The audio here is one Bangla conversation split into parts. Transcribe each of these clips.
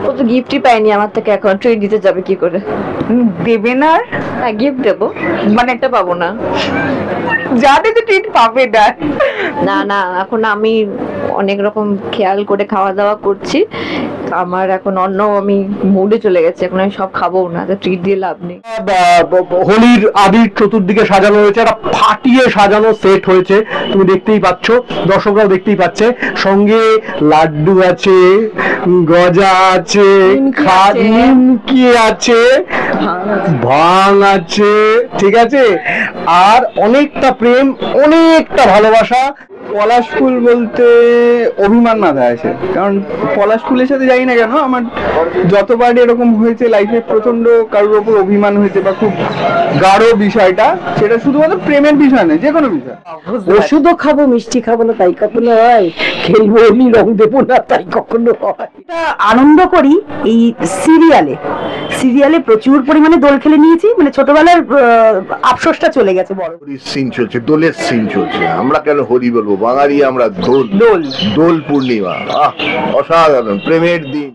ও তো গিফটই পাইনি আমার থেকে, এখন ট্রিট দিতে যাবে কি করে? দেবে না? হ্যাঁ গিফট দেবো, মানে একটা পাবো না। যাতে তো ট্রিট পাবে না। না না, এখন আমি অনেক রকম খেয়াল করে খাওয়া দাওয়া করছি, আমার এখন অন্য আমি মুডে চলে গেছে, এখন আমি সব খাবো না, তো ট্রিট দিয়ে লাভ নেই। হোলির আবির চতুর্দিকে সাজানো হয়েছে, একটা ফাটিয়ে সাজানো সেট হয়েছে, তুমি দেখতেই পাচ্ছ, দর্শকরাও দেখতেই পাচ্ছে। সঙ্গে লাড্ডু আছে, গজা আছে, নিমকি আছে, ভাং আছে, ঠিক আছে, আর অনেকটা প্রেম, অনেকটা ভালোবাসা। পলাশ ফুল বলতে অভিমান মাথায় আছে, কারণ পলাশ ফুলের সাথে যাই না কেন আমার যতবার এরকম হয়েছে লাইফে, প্রচন্ড কারোর ওপর অভিমান হয়েছে বা খুব গাঢ় বিষয়টা, সেটা শুধুমাত্র প্রেমের বিষয় নয়, যে কোনো বিষয়। ওষুধও খাবো, মিষ্টি খাবো না তাই কখনো হয়? খেলবো এমনি, রং দেবো না তাই কখনো হয়? আনন্দ করি এই সিরিয়ালে প্রচুর পরিমাণে দোল খেলে নিয়েছি, মানে ছোটবেলার আফসোসটা চলে গেছে। বড় সিন চলছে, দোলের সিন চলছে, আমরা কেন হরি বলবো, বাঙালি আমরা। দোল দোল দোল পূর্ণিমা, অসাধারণ প্রেমের দিন।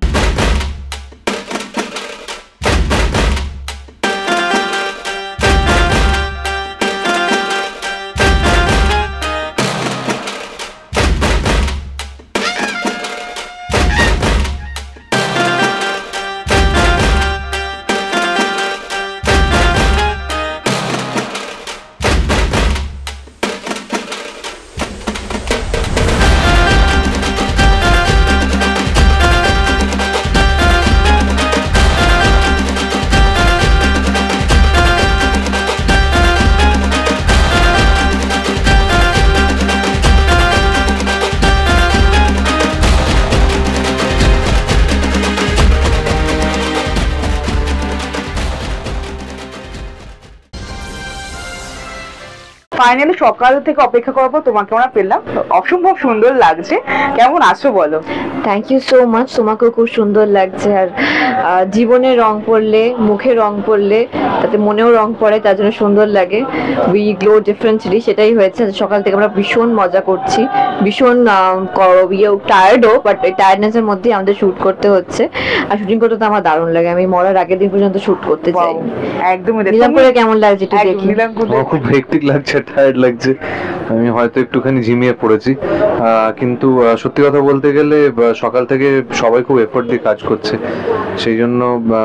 ফাইনালি সকাল থেকে অপেক্ষা করার পর তোমাকে আমরা পেলাম, অসম্ভব সুন্দর লাগছে। কেমন আছো বলো? থ্যাংক ইউ সো মাচ, তোমাকেও খুব সুন্দর লাগছে। আর জীবনে রং পড়লে, মুখে রং পড়লে, তাতে মনেও রং পড়ে, তার জন্য সুন্দর লাগে। উই গ্লো ডিফারেন্টলি, সেটাই হয়েছে। সকাল থেকে আমরা ভীষণ মজা করছি, ভীষণ টায়ার্ডও, বাট এই টায়ার্ডনেসের মধ্যেই আমাদের শুট করতে হচ্ছে। আর শুটিং করতে তো আমার দারুণ লাগে, আমি মরার আগের দিন পর্যন্ত শুট করতে চাই। একদমই। নিলাম করে কেমন লাগছে একটু দেখি। খুব হেক্টিক লাগছে, টায়ার্ড লাগছে, আমি হয়তো একটুখানি ঝিমিয়ে পড়েছি, কিন্তু সত্যি কথা বলতে গেলে সকাল থেকে সবাই খুব এফোর্ট দিয়ে কাজ করছে, সেই জন্য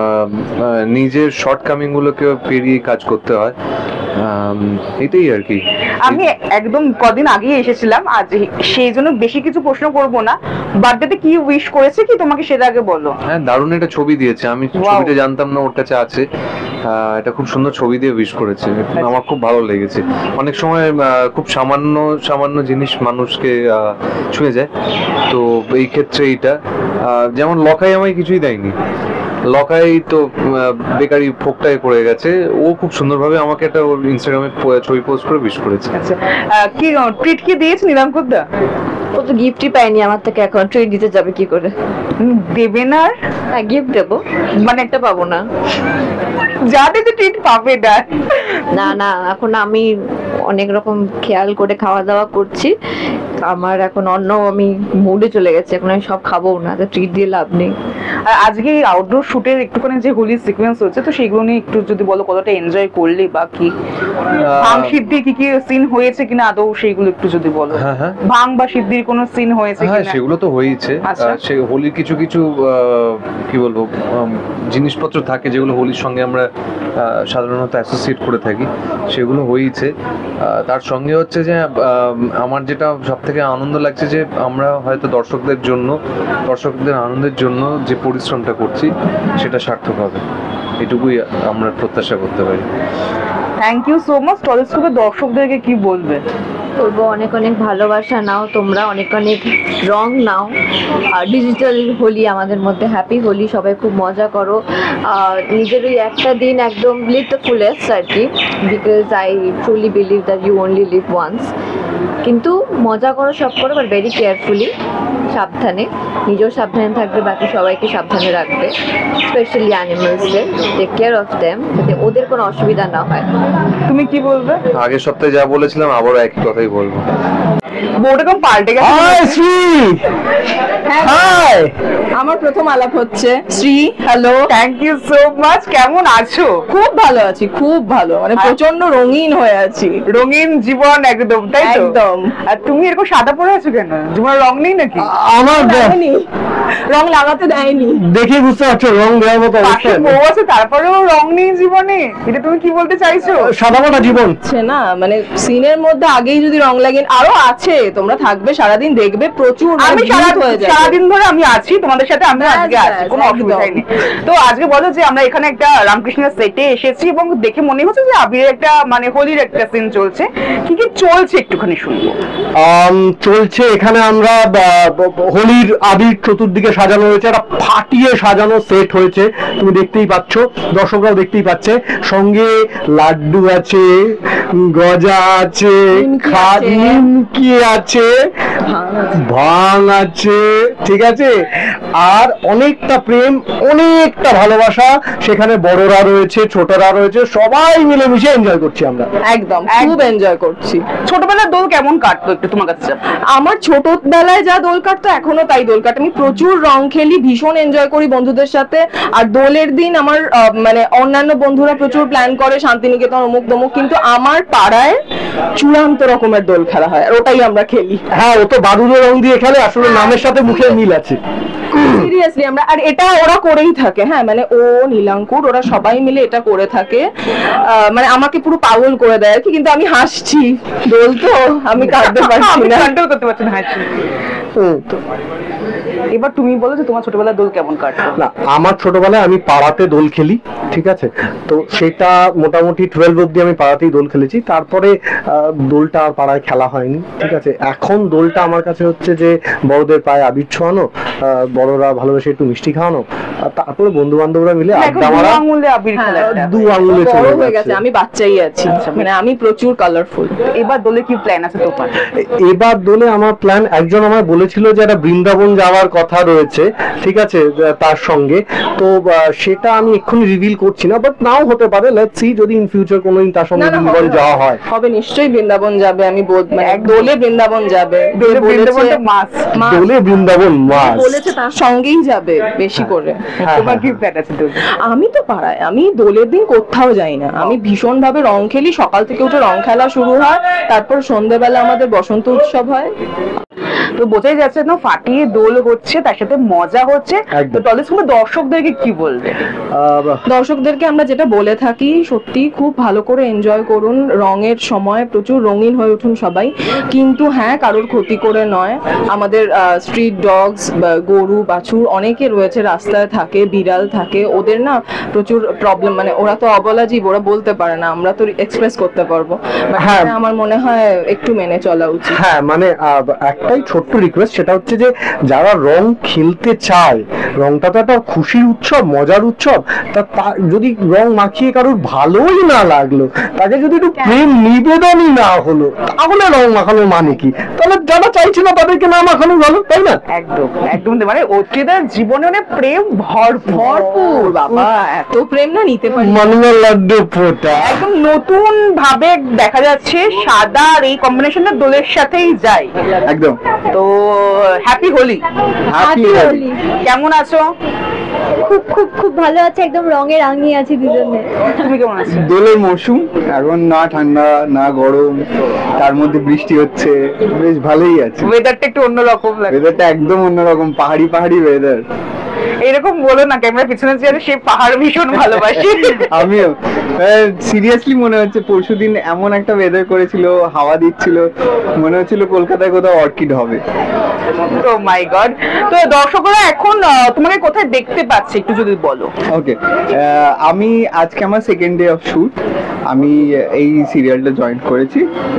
নিজের শর্টকামিং গুলোকে পেরিয়ে কাজ করতে হয়, এটাই আর কি। আমি একদম কদিন আগে এসেছিলাম, আজ সেই জন্য বেশি কিছু প্রশ্ন করব না। বার্থডেতে কি উইশ করেছে কি তোমাকে সেটা আগে বলো। হ্যাঁ, দারুণ একটা ছবি দিয়েছে, আমি ছবিটা জানতাম না ওর কাছে আছে, এটা খুব সুন্দর ছবি দিয়ে উইশ করেছে, আমার খুব ভালো লেগেছে। অনেক সময় খুব সামান্য সামান্য জিনিস মানুষকে ছুঁয়ে যায়, তো এই ক্ষেত্রে এইটা, যেমন লকাই আমায় কিছুই দেয়নি, লকাই তো বেকারি ফোকটায় পড়ে গেছে, ও খুব সুন্দরভাবে আমাকে একটা ইনস্টাগ্রামে ছবি পোস্ট করে উইশ করেছে। আচ্ছা, কি ট্রিট কি দিয়েছে নীলাঙ্কুরদা? ও তো গিফটই পাইনি আমার থেকে, এখন ট্রিট দিতে যাবে কি করে? দেবে না? হ্যাঁ গিফট দেবো, মানে একটা পাবো না। যাতে তো ট্রিট পাবে না। না না, এখন আমি অনেক রকম খেয়াল করে খাওয়া দাওয়া করছি, আমার এখন অন্য আমি মুডে চলে গেছে, এখন আমি সব খাবো না, তো ট্রিট দিয়ে লাভ নেই। আর আজকে আউটডোর শুটের একটুখানি যে হোলি সিকোয়েন্স হচ্ছে, তো সেগুলো নিয়ে একটু যদি বলো, কতটা এনজয় করলে বা কি ভাং সিদ্ধির কি কি সিন হয়েছে কিনা আদৌ সেইগুলো একটু যদি বলো। ভাং বা সিদ্ধির কোনো সিন হয়েছে কিনা? কিনা? সেগুলো তো হয়েছে, সে হোলির কিছু কিছু কি বলবো জিনিসপত্র থাকে যেগুলো হোলির সঙ্গে আমরা সাধারণত অ্যাসোসিয়েট করে থাকি, সেগুলো হয়েছে। তার সঙ্গে হচ্ছে যে আমার যেটা সব থেকে আনন্দ লাগছে যে আমরা হয়তো দর্শকদের আনন্দের জন্য যে পরিশ্রমটা করছি সেটা সার্থক হবে, এটুকুই আমরা প্রত্যাশা করতে পারি। Thank you so much. টলিস্কোপের দর্শকদেরকে কি বলবে? বলবো অনেক অনেক ভালোবাসা নাও, তোমরা অনেক অনেক রং নাও, আর ডিজিটাল হোলি আমাদের মধ্যে, হ্যাপি হোলি, সবাই খুব মজা করো। নিজের ওই একটা দিন একদম লিভ দ্য ফুলেস্ট আর কি, because I truly believe that you only live once. কিন্তু মজা করো, সব করো, বাট ভেরি কেয়ারফুলি, সাবধানে, নিজেও সাবধানে থাকবে, বাকি সবাইকে সাবধানে রাখবে, স্পেশালি অ্যানিমালসদের, টেক কেয়ার অফ দেম, যাতে ওদের কোনো অসুবিধা না হয়। তুমি কি বলবে? আগের সপ্তাহে যা বলেছিলাম আবারও একই কথাই বলবো। বউটা কেমন পাল্টে গেছে। হাই আমার প্রথম আলাপ হচ্ছে। Shri, hello. Thank you so much. কেমন আছো? খুব ভালো আছি, খুব ভালো, মানে প্রচন্ড রঙিন হয়ে আছি। রঙিন জীবন একদম, তাই তো? একদম। আর তুমি এরকম সাদা পরে আছো কেন? জীবনের রং নেই নাকি? আমার দেয়নি, রং লাগাতে দেয়নি। দেখে বুঝতে পারছো রং দেওয়ার মতো পাশে অবস্থা বউ আছে তারপরেও রং নেই জীবনে, এটা তুমি কি বলতে চাইছো? সাদামাটা জীবন আছে না, মানে সিনের মধ্যে আগেই যদি রং লাগে, আরো আছে, তোমরা থাকবে সারাদিন দেখবে প্রচুর, আমি হয়ে যায়। সারাদিন ধরে আমি আছি তোমাদের সাথে, আমি ব্যাস, আজকে আছি, ব্যাস, কোনো অসুবিধা একদম। নেই। তো আজকে বলো যে আমরা এখানে একটা রামকৃষ্ণের সেটে এসেছি এবং দেখে মনে হচ্ছে যে আবিরের একটা মানে হোলির একটা সিন চলছে। কি কি চলছে একটুখানি শুনবো। চলছে এখানে আমরা হোলির আবির চতুর্দিকে সাজানো হয়েছে, একটা ফাটিয়ে সাজানো সেট হয়েছে, তুমি দেখতেই পাচ্ছ, দর্শকরাও দেখতেই পাচ্ছে। সঙ্গে লাড্ডু আছে, গজা আছে, নিমকি আছে, ভাং আছে, ঠিক আছে, আর অনেকটা প্রেম, অনেকটা ভালোবাসা। সেখানে বড়রা রয়েছে, ছোটরা রয়েছে, সবাই মিলেমিশে এনজয় করছি আমরা। একদম খুব এনজয় করছি। ছোটবেলার দোল কেমন কাটতো একটু তোমার কাছে? আমার ছোটবেলায় যা দোল কাটতো এখনো তাই দোল কাটে। আমি প্রচুর রং খেলি, ভীষণ এনজয় করি বন্ধুদের সাথে। আর দোলের দিন আমার মানে অন্যান্য বন্ধুরা প্রচুর প্ল্যান করে শান্তিনিকেতন অমুক তমুক, কিন্তু আমার পাড়ায় চূড়ান্ত রকমের দোল খেলা হয়, আর ওটাই আমরা খেলি। হ্যাঁ, ও তো বাদুড়ের রং দিয়ে খেলে, আসলে নামের সাথে মুখের মিল আছে। সিরিয়াসলি আমরা, আর এটা ওরা করেই থাকে। হ্যাঁ, মানে ও নীলাঙ্কুর ওরা সবাই মিলে এটা করে থাকে, মানে আমাকে পুরো পাগল করে দেয় আর কি। কিন্তু আমি হাসছি, দোল তো আমি কাটতে পারছি না, কন্ট্রোল করতে পারছি না হাসি। এবার তুমি বলো যে তোমার ছোটবেলার দোল কেমন কাটতো? না, আমার ছোটবেলায় আমি পাড়াতে দোল খেলি, ঠিক আছে, তো সেটা মোটামুটি 12 অব্দি আমি পাড়াতেই দোল খেলেছি। তারপরে দোলটা আর পাড়ায় খেলা হয়নি, ঠিক আছে। এখন দোলটা আমার কাছে হচ্ছে যে বড়দের পায়ে আবির ছোঁয়ানো, বড়রা ভালোবেসে একটু মিষ্টি খাওয়ানো, আর তারপরে বন্ধু বান্ধবরা মিলে আড্ডা মারা, আঙুলে আবির খেলা, দু আঙুলে বড় চলে হয়ে গেছে, আমি বাচ্চাই আছি, মানে আমি প্রচুর কালারফুল। এবার দোলে কি প্ল্যান আছে তোমার? এবার দোলে আমার প্ল্যান, একজন আমায় বলেছিল যে একটা বৃন্দাবন যাওয়ার কথা রয়েছে, ঠিক আছে, তার সঙ্গে, তো সেটা আমি এক্ষুনি রিভিল করছি না, বাট নাও হতে পারে, লেটস সি, যদি ইন ফিউচার কোনোদিন তার সঙ্গে বৃন্দাবন যাওয়া হয়। হবে নিশ্চয়ই, বৃন্দাবন যাবে, আমি মানে দোলে বৃন্দাবন যাবে, দোলে বৃন্দাবন মাস, দোলে বৃন্দাবন মাস বলেছে, তার সঙ্গেই যাবে বেশি করে। তোমার কি প্ল্যান আছে দোলে? আমি তো পাড়ায়, আমি দোলের দিন কোথাও যাই না, আমি ভীষণ ভাবে রং খেলি, সকাল থেকে উঠে রং খেলা শুরু হয়, তারপর সন্ধ্যেবেলা আমাদের বসন্ত উৎসব হয়। তো বোঝাই যাচ্ছে না ফাটিয়ে দোল হচ্ছে, তার সাথে মজা হচ্ছে। তো দলের সঙ্গে দর্শকদেরকে কি বলবে? দর্শকদেরকে আমরা যেটা বলে থাকি, সত্যি খুব ভালো করে এনজয় করুন, রঙের সময় প্রচুর রঙিন হয়ে উঠুন সবাই, কিন্তু হ্যাঁ, কারোর ক্ষতি করে নয়। আমাদের স্ট্রিট ডগস, গরু বাছুর অনেকে রয়েছে, রাস্তায় থাকে, বিড়াল থাকে, ওদের না প্রচুর প্রবলেম, মানে ওরা তো অবলা জীব, ওরা বলতে পারে না, আমরা তো এক্সপ্রেস করতে পারবো। আমার মনে হয় একটু মেনে চলা উচিত। হ্যাঁ, মানে একটাই ছোট্ট রিকোয়েস্ট, সেটা হচ্ছে যে যারা রং খেলতে চায়, রংটা তো একটা খুশির উৎসব, মজার উৎসব, তা যদি রং মাখিয়ে কারোর ভালোই না লাগলো, তাকে যদি একটু প্রেম নিবেদনই না হলো, তাহলে রং মাখানোর মানে কি? তাহলে যারা চাইছে না তাদেরকে না মাখানো ভালো, তাই না? একদম একদম, মানে অর্চিতার জীবনে মানে প্রেম ভরপুর। বাবা, এত প্রেম না নিতে পারি, মানুষের লাড্ডু ফোটা একদম নতুন ভাবে দেখা যাচ্ছে, সাদা আর এই কম্বিনেশনটা দোলের সাথেই যায় একদম। তো হ্যাপি হোলি। হ্যাপি হোলি। কেমন আছো? খুব খুব খুব ভালো আছে, একদম রঙে রাঙিয়ে আছি দুজনে। তুমি কেমন আছো? দোলের মৌসুম এখন, না ঠান্ডা না গরম, তার মধ্যে বৃষ্টি হচ্ছে, বেশ ভালোই আছে। ওয়েদারটা একটু অন্যরকম লাগে, ওয়েদারটা একদম অন্যরকম, পাহাড়ি পাহাড়ি ওয়েদার। এরকম বলো না, ক্যামেরা পিছনে চেয়ারে সে পাহাড় ভীষণ ভালোবাসি। আমিও সিরিয়াসলি মনে হচ্ছে পরশুদিন এমন একটা ওয়েদার করেছিল, হাওয়া দিচ্ছিল, মনে হচ্ছিল কলকাতায় কোথাও অর্কিড হবে। Oh my god. তো দর্শকরা এখন তোমাকে কোথায় দেখতে পাচ্ছে একটু যদি বলো। ওকে, আমি আজকে আমার সেকেন্ড ডে অফ শুট, আমি এই সিরিয়ালটা জয়েন করেছি,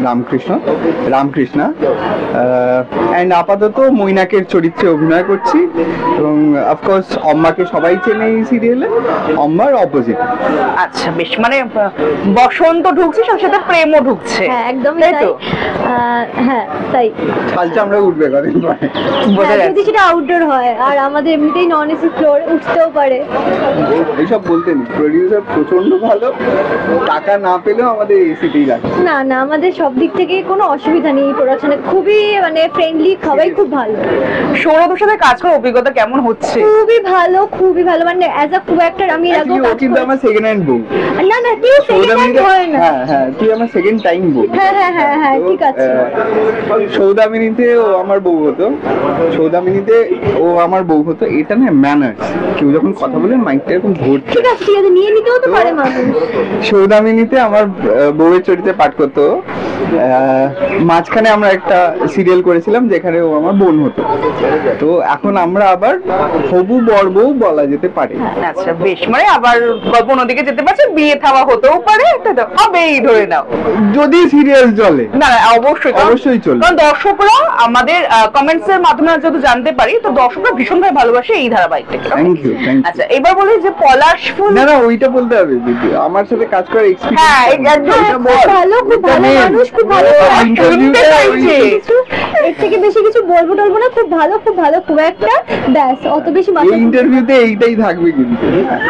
রামকৃষ্ণা, অ্যান্ড আপাতত মৈনাকের চরিত্রে অভিনয় করছি, এবং অফকোর্স অম্মাকে সবাই চেনে এই সিরিয়ালে, অম্মার অপোজিট। আচ্ছা বেশ, মানে বসন্ত ঢুকছে, সাথে সাথে প্রেমও ঢুকছে। হ্যাঁ একদমই তাই তাই। তো? হ্যাঁ তাই। কালকে আমরা উঠবে কদিন পরে। বোঝা হ্যাঁ, যদি যাচ্ছে। সেটা আউটডোর হয়, আর আমাদের এমনিতেই নন এসি ফ্লোর, উঠতেও পারে। এইসব বলতে নেই, প্রডিউসার প্রচন্ড ভালো, টাকা না পেলেও আমাদের এসিতেই রাখে। না না, আমাদের সব দিক থেকে কোনো অসুবিধা নেই প্রোডাকশনে, খুবই মানে ফ্রেন্ডলি, সবাই খুব ভালো। সৌরভের সাথে কাজ করার অভিজ্ঞতা কেমন হচ্ছে? খুবই ভালো, খুবই ভালো, মানে অ্যাজ আ কো অ্যাক্টর আমি এর আগেও Actually, ও কাজ কিন্তু আমার করেছি। সেকেন্ড হ্যান্ড বউ। না না, কেউ সেকেন্ড হ্যান্ড হয় না। হ্যাঁ হ্যাঁ, তুই আমার সেকেন্ড টাইম বউ। হ্যাঁ হ্যাঁ হ্যাঁ হ্যাঁ, তো, ঠিক আছে। সৌদামিনীতে ও আমার বউ হতো, সৌদামিনীতে ও আমার বউ হতো। এটা না ম্যানার্স, কেউ যখন কথা বলে মাইকটা এরকম ধরতে। ঠিক আছে ঠিক আছে, নিয়ে নিতেও তো পারে মানুষ। সৌদামিনীতে আমার বউয়ের চরিত্রে পাঠ করতো। মাঝখানে আমরা একটা সিরিয়াল করেছিলাম যেখানে ও আমার বোন হতো। তো এখন আমরা আবার হবু বর বউ বলা যেতে পারে। আচ্ছা বেশ, মানে আবার গল্প নদীকে যেতে পারছে, বিয়ে থাওয়া হতেও পারে, তাই তো? হবেই ধরে নাও, যদি সিরিয়াল চলে। না না অবশ্যই অবশ্যই চলবে। কারণ দর্শকরা আমাদের কমেন্টস এর মাধ্যমে যত জানতে পারি, তো দর্শকরা ভীষণভাবে ভালোবাসে এই ধারাবাহিকটাকে। Thank you thank you. আচ্ছা এবার বলি যে পলাশ ফুল। না না, ওইটা বলতে হবে দিদি, আমার সাথে কাজ করার হ্যাঁ এক্সপেরিয়েন্স। একদম ভালো, খুব ভালো মানুষ, খুব ভালো। শুনতে চাইছি। এর থেকে বেশি কিছু বলবো টলবো না, খুব ভালো খুব ভালো, খুব একটা ব্যাস, অত বেশি এই মাথা। ইন্টারভিউতে এইটাই থাকবে কিন্তু।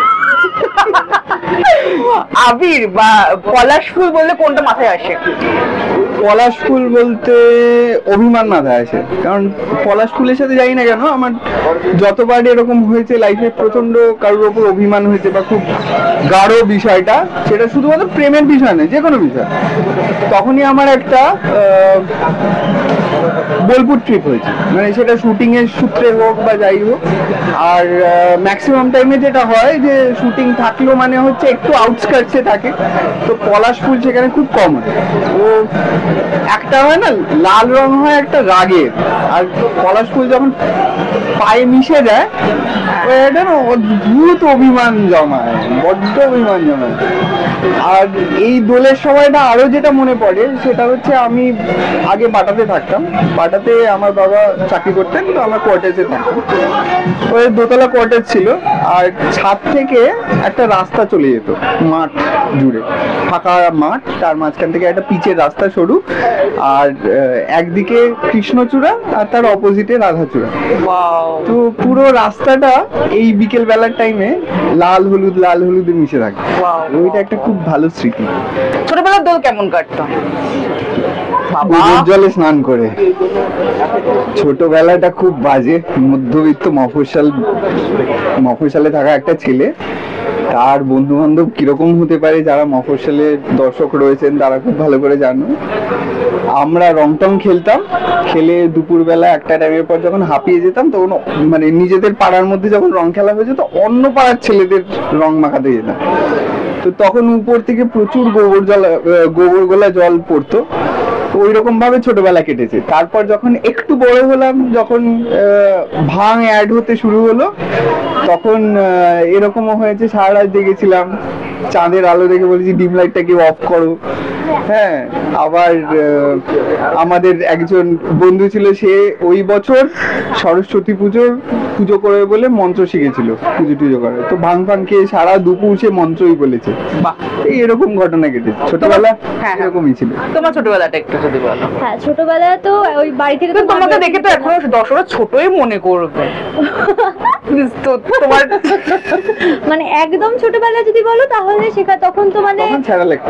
আবির বা পলাশ ফুল বললে কোনটা মাথায় আসে? পলাশ ফুল বলতে অভিমান মাথায় আসে, কারণ পলাশ ফুলের সাথে যাই না কেন আমার যতবার এরকম হয়েছে লাইফে, প্রচন্ড কারোর ওপর অভিমান হয়েছে বা খুব গাঢ় বিষয়টা, সেটা শুধুমাত্র প্রেমের বিষয় নয়, যে কোনো বিষয়, তখনই আমার একটা বোলপুর ট্রিপ হয়েছে, মানে সেটা শুটিং এর সূত্রে হোক বা যাই হোক। আর ম্যাক্সিমাম টাইমে যেটা হয় যে শুটিং থাকলেও মানে হচ্ছে একটু আউটস্কার্টসে থাকে, তো পলাশ ফুল সেখানে খুব কমন। ও একটা হয় না লাল রং হয় একটা রাগের, আর পলাশ ফুল যখন পায়ে মিশে যায় ওই একটা না অদ্ভুত অভিমান জমায়, বড্ড অভিমান জমায়। আর এই দোলের সময়টা আরো যেটা মনে পড়ে সেটা হচ্ছে, আমি আগে বাটাতে থাকতাম, বাটাতে আমার বাবা চাকরি করতেন, তো আমার কোয়ার্টার্সে থাকতাম। ওই দোতলা কোয়ার্টার ছিল, আর ছাদ থেকে একটা রাস্তা চলে যেত মাঠ জুড়ে, ফাঁকা মাঠ, তার মাঝখান থেকে একটা পিচের রাস্তা সরু, আর একদিকে কৃষ্ণচূড়া আর তার অপোজিটে রাধাচূড়া। তো পুরো রাস্তাটা এই বিকেল বেলার টাইমে লাল হলুদে মিশে থাকে। ওইটা একটা খুব ভালো স্মৃতি। ছোটবেলার দোল কেমন কাটতো? পুজোর জলে স্নান করে। ছোটবেলাটা খুব বাজে, মধ্যবিত্ত মফস্বলে থাকা একটা ছেলে, তার বন্ধু বান্ধব কিরকম হতে পারে, যারা মফস্বলে দর্শক রয়েছেন তারা খুব ভালো করে জানো। আমরা রং টং খেলতাম, খেলে দুপুরবেলা একটা টাইমের পর যখন হাঁপিয়ে যেতাম, তখন মানে নিজেদের পাড়ার মধ্যে যখন রং খেলা হয়ে যেত, অন্য পাড়ার ছেলেদের রং মাখাতে যেতাম। তো তখন উপর থেকে প্রচুর গোবর গোলা জল পড়তো। ওই রকম ভাবে ছোটবেলা কেটেছে। তারপর যখন একটু বড় হলাম, যখন ভাং অ্যাড হতে শুরু হলো, তখন এরকমও হয়েছে সারা রাত জেগেছিলাম, চাঁদের আলো দেখে বলেছি ডিম লাইটটাকে অফ করো। হ্যাঁ, আবার আমাদের একজন বন্ধু ছিল, সে ওই বছর সরস্বতী পুজো করে বলে মন্ত্র শিখেছিল, পুজো করে, তো ভাং ফাং খেয়ে সারা দুপুর সে মন্ত্রই বলেছে। এরকম ঘটনা কেটেছে ছোটবেলা। হ্যাঁ এরকমই ছিল। তোমার ছোটবেলাটা একটু যদি বলো। হ্যাঁ, ছোটবেলা তো ওই বাড়ি থেকে তো তোমাকে দেখে তো এখনো দর্শকরা ছোটই মনে করবে। তো তোমার মানে একদম ছোটবেলা যদি বলো তাহলে তখন তো মানে তখন ছাড়া লাগতো।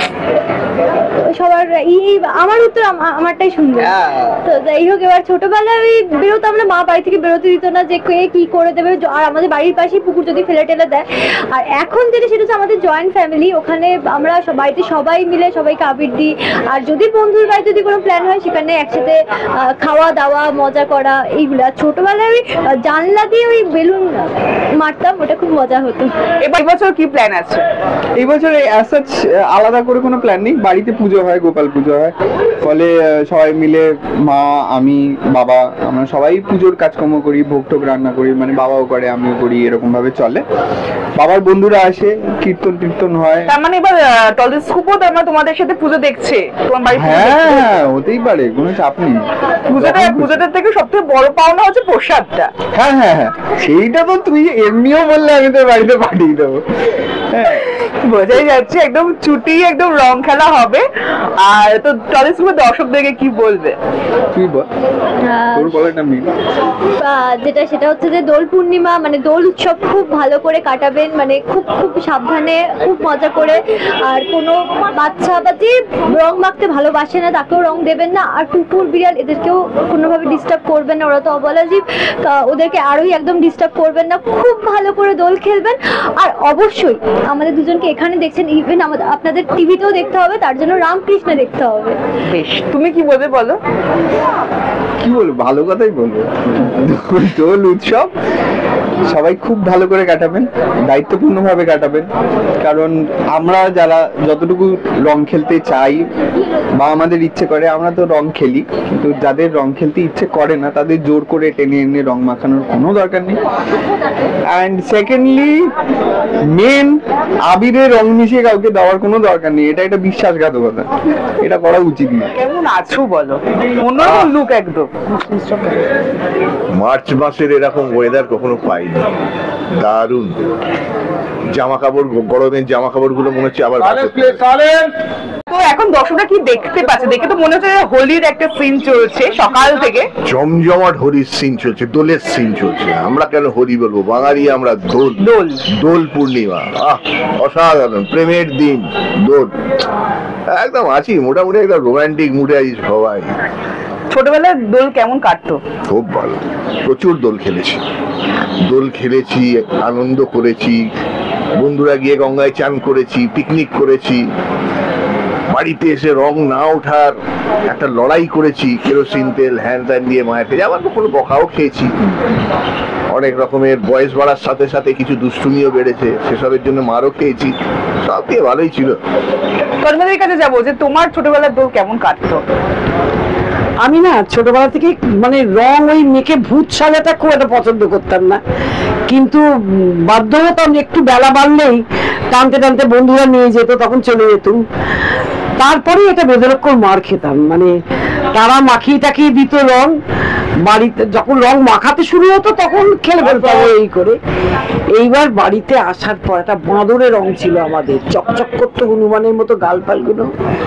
সবার আমার উত্তর আমারটাই শুনবে। তো যাই হোক, এবার ছোটবেলায় ওই বেরোতাম না, মা বাড়ি থেকে বেরোতে দিত না, যে কে কি করে দেবে, আর আমাদের বাড়ির পাশেই পুকুর যদি ফেলে টেলে দেয়। আর এখন যেটা সেটা হচ্ছে আমাদের জয়েন্ট ফ্যামিলি, ওখানে আমরা বাড়িতে সবাই মিলে সবাইকে আবির দিই, আর যদি বন্ধুর বাড়িতে যদি কোনো প্ল্যান হয় সেখানে একসাথে খাওয়া দাওয়া মজা করা এইগুলো। আর ছোটবেলায় ওই জানলা দিয়ে ওই বেলুন মারতাম, ওটা খুব মজা হতো। এবার বছর কি প্ল্যান আছে? এই বছর আলাদা করে কোনো প্ল্যান নেই, বাড়িতে পুজো হয়, গোপাল পুজো হয়, ফলে সবাই মিলে মা, আমি, বাবা, আমরা সবাই পুজোর কাজকর্ম করি, ভোগ টোগ রান্না করি, মানে বাবাও করে আমিও করি, এরকম ভাবে চলে। বাবার বন্ধুরা আসে, কীর্তন হয়। তার মানে এবার টলিউড স্কুপও তোমাদের সাথে পুজো দেখছে তোমার বাড়ি? হ্যাঁ, হতেই পারে, কোনো চাপ নেই। পুজোটার থেকে সবথেকে বড় পাওনা হচ্ছে প্রসাদটা। হ্যাঁ হ্যাঁ হ্যাঁ, সেইটা তো তুই এমনিও বললে আমি তোর বাড়িতে পাঠিয়ে দেবো। হ্যাঁ, বোঝাই যাচ্ছে একদম ছুটি, একদম রং খেলা হবে। আর তো টলি স্কুলের দর্শকদেরকে কি বলবে? তুই বল, তোর বলাটা মেন। যেটা সেটা হচ্ছে যে দোল পূর্ণিমা মানে দোল উৎসব খুব ভালো করে কাটাবেন, মানে খুব খুব সাবধানে, খুব মজা করে। আর কোনো বাচ্চা বা যে রং মাখতে ভালোবাসে না তাকেও রং দেবেন না। আর কুকুর বিড়াল এদেরকেও কোনোভাবে ডিস্টার্ব করবেন না, ওরা তো অবলা জীব, ওদেরকে আরোই একদম ডিস্টার্ব করবেন না। খুব ভালো করে দোল খেলবেন। আর অবশ্যই আমাদের দুজনকে এখানে দেখছেন, ইভেন আমাদের আপনাদের টিভিতেও দেখতে হবে, তার জন্য রামকৃষ্ণ দেখতে হবে। বেশ, তুমি কি বলবে বলো? কি বলবো, ভালো কথাই বলবো। দোল উৎসব সবাই খুব ভালো করে কাটাবেন, দায়িত্বপূর্ণভাবে কাটাবেন। কারণ আমরা যারা যতটুকু রং খেলতে চাই বা আমাদের ইচ্ছে করে, আমরা তো রং খেলি, কিন্তু যাদের রং খেলতে ইচ্ছে করে না তাদের জোর করে টেনে এনে রং মাখানোর কোনো দরকার নেই। অ্যান্ড সেকেন্ডলি মেন, আবিরে রং মিশিয়ে কাউকে দেওয়ার কোনো দরকার নেই। এটা একটা বিশ্বাসঘাতকতা, এটা করা উচিত না। কেমন আছো বলো? অন্যরকম লুক একদম। মার্চ মাসের এরকম ওয়েদার কখনো পাইনি, দারুণ। জামা কাপড়, গরমের জামা কাপড় গুলো মনে হচ্ছে আবার তো এখন দর্শকরা কি দেখতে পাচ্ছে? দেখে তো মনে হচ্ছে হোলির একটা সিন চলছে সকাল থেকে, জমজমাট হোলির সিন চলছে, দোলের সিন চলছে। আমরা কেন হোলি বলবো, বাঙালি আমরা দোল। দোল দোল পূর্ণিমা, অসাধারণ, প্রেমের দিন, দোল। একদম আছি মোটামুটি একদম রোমান্টিক মুডে আছি সবাই। ছোটবেলায় দোল কেমন কাটতো? খুব ভালো, প্রচুর দোল খেলেছি, আনন্দ করেছি, বন্ধুরা গিয়ে গঙ্গায় চান করেছি, পিকনিক করেছি, বাড়িতে এসে রং না ওঠার একটা লড়াই করেছি, কেরোসিন তেল হ্যান ত্যান দিয়ে মায়ের খেয়ে, আবার কোনো বকাও খেয়েছি। অনেক রকমের বয়স বাড়ার সাথে সাথে কিছু দুষ্টুমিও বেড়েছে, সেসবের জন্য মারও খেয়েছি। সব দিয়ে ভালোই ছিল। তোমাদের কাছে যাবো যে তোমার ছোটবেলার দোল কেমন কাটতো? আমি না ছোটবেলা থেকে মানে রং ওই মেখে ভূত সাজাটা খুব একটা পছন্দ করতাম না, কিন্তু বাধ্য হতাম, একটু বেলা বাড়লেই টানতে টানতে বন্ধুরা নিয়ে যেত, তখন চলে যেতুম। তারপরে এটা বেদরক্ষর মার খেতাম, মানে তারা মাখিয়ে টাখিয়ে দিত রং। বাড়িতে যখন রং মাখাতে শুরু হতো তখন খেলে ফেলতাম এই করে। এইবার বাড়িতে আসার পর একটা বাঁদরের রং ছিল আমাদের, চকচক করতো হনুমানের মতো গাল পালগুলো,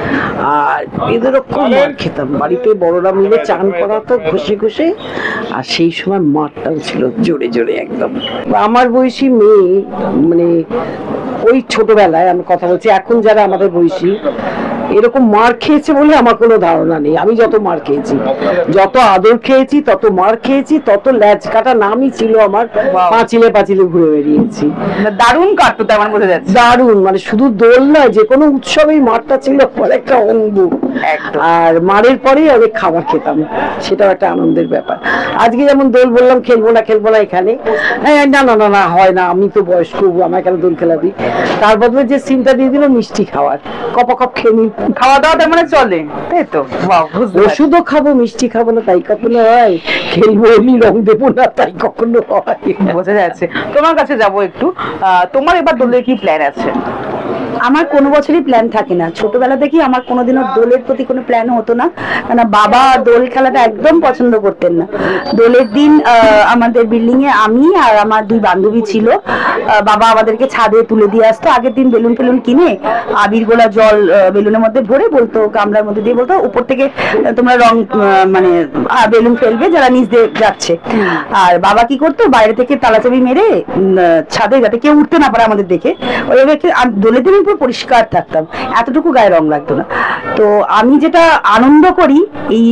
আর বেদরক্ষর মার খেতাম। বাড়িতে বড়রা মিলে চান করাতো ঘষে ঘষে, আর সেই সময় মারটাও ছিল জোরে জোরে একদম। আমার বয়সী মেয়ে, মানে ওই ছোটবেলায় আমি কথা বলছি, এখন যারা আমাদের বয়সী এরকম মার খেয়েছে বলে আমার কোনো ধারণা নেই। আমি যত মার খেয়েছি, যত আদর খেয়েছি, তত মার খেয়েছি, তত ল্যাজ কাটা নামই ছিল আমার, পাঁচিলে পাঁচিলে ঘুরে বেরিয়েছি। দারুণ কাটতো, তার মানে বোঝা যাচ্ছে দারুণ। মানে শুধু দোল নয়, যে কোনো উৎসবেই মারটা ছিল একটা অঙ্গ। আর মারের পরেই অনেক খাবার খেতাম, সেটাও একটা আনন্দের ব্যাপার। আজকে যেমন দোল বললাম খেলবো না এখানে, না না না না হয় না, আমি তো বয়স্ক, আমায় কেন দোল খেলাবি। তার বদলে যে সিনটা দিয়ে দিল মিষ্টি খাওয়ার, কপ খেয়ে নি, খাওয়া দাওয়া তার মানে চলে, তাই তো? ওষুধও খাবো, মিষ্টি খাবো না তাই কখনো হয়? খেলবো নি, রং দেবো না তাই কখনো হয়? বোঝা যাচ্ছে। তোমার কাছে যাবো একটু, তোমার এবার দোলের কি প্ল্যান আছে? আমার কোনো বছরই প্ল্যান থাকে না। ছোটবেলা থেকেই আমার কোনোদিনও দোলের প্রতি কোনো প্ল্যান হতো না, কেন বাবা দোল খেলাটা একদম পছন্দ করতেন না। দোলের দিন আমাদের বিল্ডিং এ আমি আর আমার দুই বান্ধবী ছিল, বাবা আমাদেরকে ছাদে তুলে দিয়ে আসতো। আগের দিন বেলুন ফেলুন কিনে আবির গোলা জল বেলুনের মধ্যে ভরে বলতো, গামলার মধ্যে দিয়ে বলতো উপর থেকে তোমরা রং মানে বেলুন ফেলবে যারা নিচ দিয়ে যাচ্ছে। আর বাবা কি করতো, বাইরে থেকে তালাচাবি মেরে ছাদে, যাতে কেউ উঠতে না পারে আমাদের দেখে, ওইভাবে দোলের দিন পরিষ্কার থাকতাম, এতটুকু গায়ে রং লাগতো না। তো আমি যেটা আনন্দ করি, এই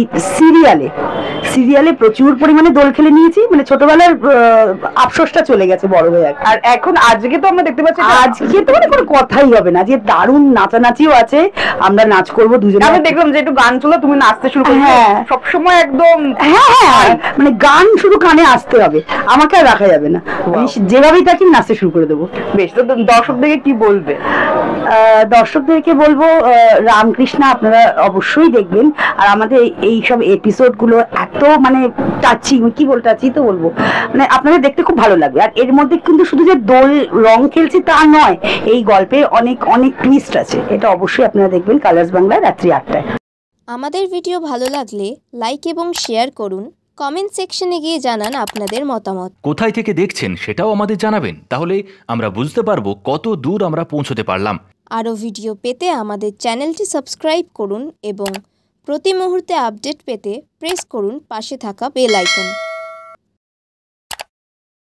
সিরিয়ালে প্রচুর পরিমাণে দোল খেলে নিয়েছি, মানে ছোটবেলার আফসোসটা চলে গেছে বড় হয়ে। আর এখন আজকে তো আমরা দেখতে পাচ্ছি, আজকে তো মানে কোনো কথাই হবে না, যে দারুণ নাচানাচিও আছে, আমরা নাচ করবো দুজনে। আমি দেখলাম যে একটু গান চলো, তুমি নাচতে শুরু করো। হ্যাঁ, সবসময় একদম হ্যাঁ, মানে গান শুধু কানে আসতে হবে, আমাকে আর রাখা যাবে না, যেভাবেই থাকি নাচতে শুরু করে দেবো। বেশ, তো দর্শকদেরকে কি বলবে? দর্শকদেরকে বলবো রামকৃষ্ণ আপনারা অবশ্যই দেখবেন। আর আমাদের এই সব এপিসোড গুলো এত মানে টাচিং, কি বল টাচি তো বলবো, মানে আপনাদের দেখতে খুব ভালো লাগবে। আর এর মধ্যে কিন্তু শুধু যে দোল রং খেলছি তা নয়, এই গল্পে অনেক অনেক টুইস্ট আছে। এটা অবশ্যই আপনারা দেখবেন কালার্স বাংলায় রাত্রি ৮টায়। আমাদের ভিডিও ভালো লাগলে লাইক এবং শেয়ার করুন, কমেন্ট সেকশনে গিয়ে জানান আপনাদের মতামত। কোথায় থেকে দেখছেন সেটাও আমাদের জানাবেন, তাহলে আমরা বুঝতে পারবো কত দূর আমরা পৌঁছতে পারলাম। আরও ভিডিও পেতে আমাদের চ্যানেলটি সাবস্ক্রাইব করুন এবং প্রতি মুহূর্তে আপডেট পেতে প্রেস করুন পাশে থাকা বেল আইকন।